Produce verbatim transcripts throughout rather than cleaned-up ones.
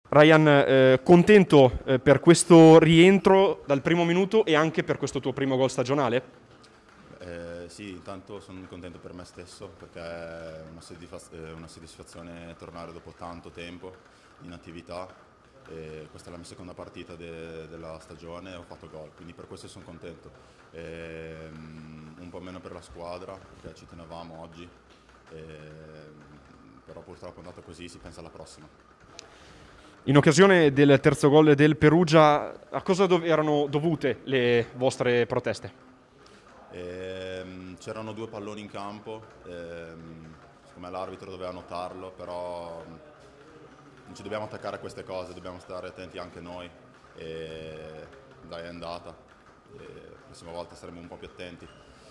Ryan, eh, contento eh, per questo rientro dal primo minuto e anche per questo tuo primo gol stagionale? Eh, sì, intanto sono contento per me stesso perché è una, soddisfaz- è una soddisfazione tornare dopo tanto tempo in attività. E questa è la mia seconda partita de- della stagione e ho fatto gol, quindi per questo sono contento. Ehm, un po' meno per la squadra perché ci tenevamo oggi, ehm, però purtroppo è andata così, si pensa alla prossima. In occasione del terzo gol del Perugia, a cosa dov- erano dovute le vostre proteste? Ehm, c'erano due palloni in campo, ehm, secondo me l'arbitro doveva notarlo, però mm, non ci dobbiamo attaccare a queste cose, dobbiamo stare attenti anche noi. E dai, è andata. E la prossima volta saremo un po' più attenti.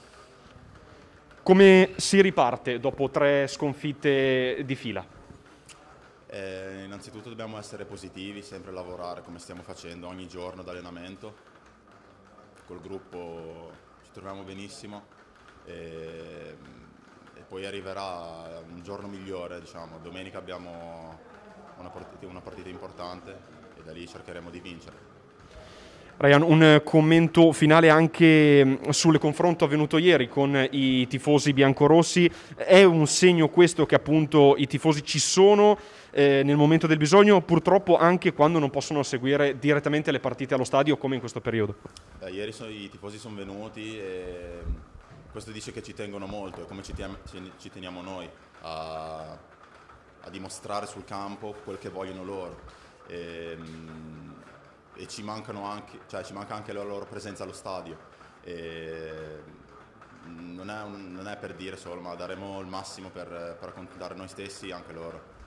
Come si riparte dopo tre sconfitte di fila? E innanzitutto dobbiamo essere positivi, sempre lavorare come stiamo facendo ogni giorno d'allenamento. Col gruppo ci troviamo benissimo e, e poi arriverà un giorno migliore, diciamo. Domenica abbiamo una partita, una partita importante e da lì cercheremo di vincere. Ryan, un commento finale anche sul confronto avvenuto ieri con i tifosi biancorossi. È un segno questo che appunto i tifosi ci sono eh, nel momento del bisogno, purtroppo anche quando non possono seguire direttamente le partite allo stadio come in questo periodo. Beh, ieri so- i tifosi sono venuti e questo dice che ci tengono molto, è come ci, tiam- ci- ci teniamo noi a, a dimostrare sul campo quel che vogliono loro. E, e ci mancano anche, cioè ci manca anche la loro presenza allo stadio. E non è, un- non è per dire solo, ma daremo il massimo per, per accontentare noi stessi e anche loro.